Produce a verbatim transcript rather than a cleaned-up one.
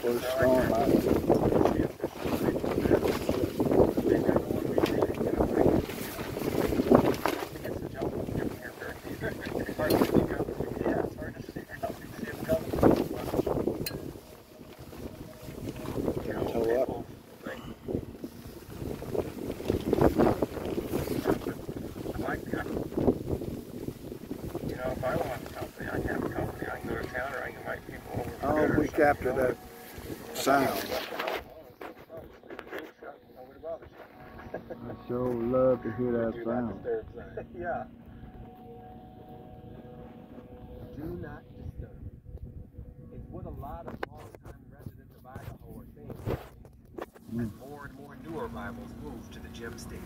for the storm out. Oh, we captured that sound. I sure love to hear that sound. Yeah. Do not disturb. It's what a lot of long-time residents of Idaho are saying. As more and more new arrivals move to the gem state.